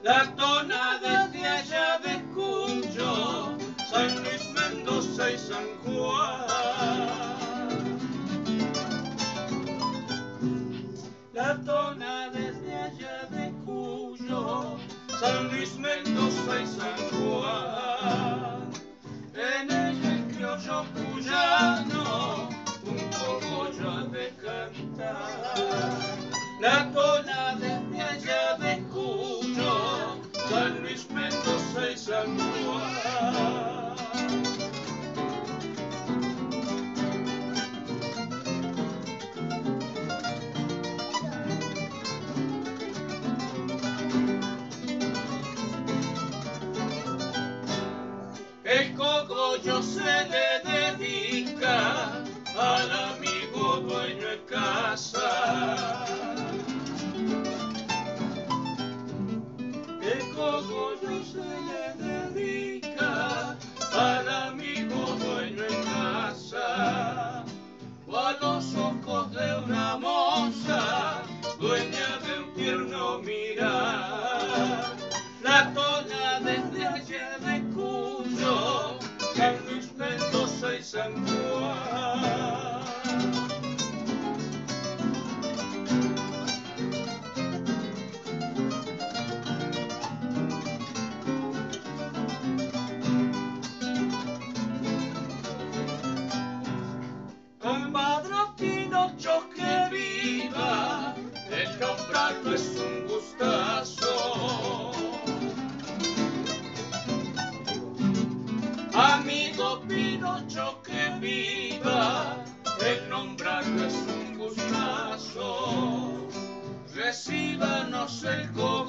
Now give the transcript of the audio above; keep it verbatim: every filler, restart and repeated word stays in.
La tona desde allá de Cuyo, San Luis, Mendoza y San Juan. La tona desde allá de Cuyo, San Luis, Mendoza y San Juan. En ella el criollo cuyano un cogollo ha de cantar. La tona desde allá de Cuyo, San Luis, Mendoza y San Juan. El cogollo se le dedica al amigo dueño de casa. El cogollo se le dedica al amigo dueño de casa, o a los ojos de una moza, dueña de un tierno mirar. La tona desde allá de Cuyo, San Luis, Mendoza y San Juan. Compadre Pinocho, que viva, el nombrarlo es un gustazo. Amigo Pinocho, que viva, el nombrarlo es un gustazo. Recíbanos el cobre